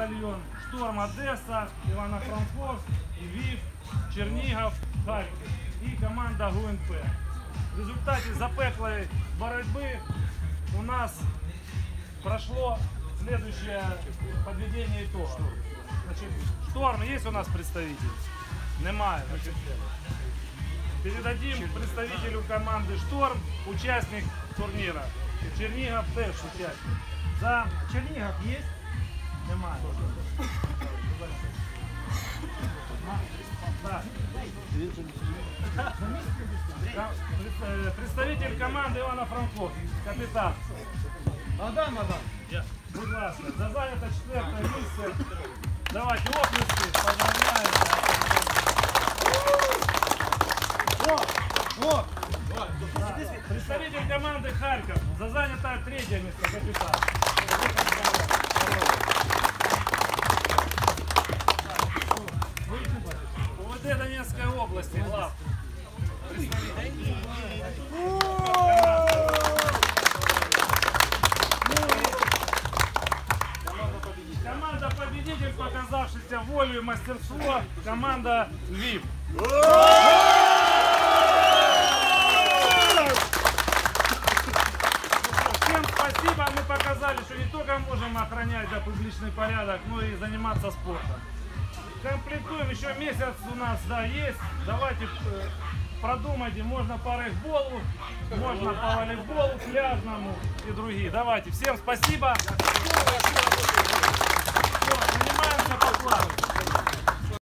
батальон, Шторм Одесса, Ивано-Франковск, Львив, Чернигов, Харьков и команда ГУНП. В результате запеклой борьбы у нас прошло следующее подведение итогов. Значит, Шторм есть у нас представитель? Немає. Передадим представителю команды Шторм, участник турнира. Чернигов теж участник. За Чернигов есть? Немає. Да. Представитель команды Ивано-Франковск, капитан. Адам. Будь ласка, за занято 4-е місце. Давайте оплески, поздравляем. Да. Представитель команды Харьков, за занято 3-е место, капитан. УВД Донецкой области, глав. Команда победитель, показавшаяся волю и мастерство, команда Львив. Всем спасибо, мы показали, что не только можем охранять публичный порядок, но и заниматься спортом. Комплектуем, еще месяц у нас, да, есть. Давайте продумайте, можно по регболу, можно по волейболу, пляжному и другие. Давайте, всем спасибо. Все, занимаемся по плану.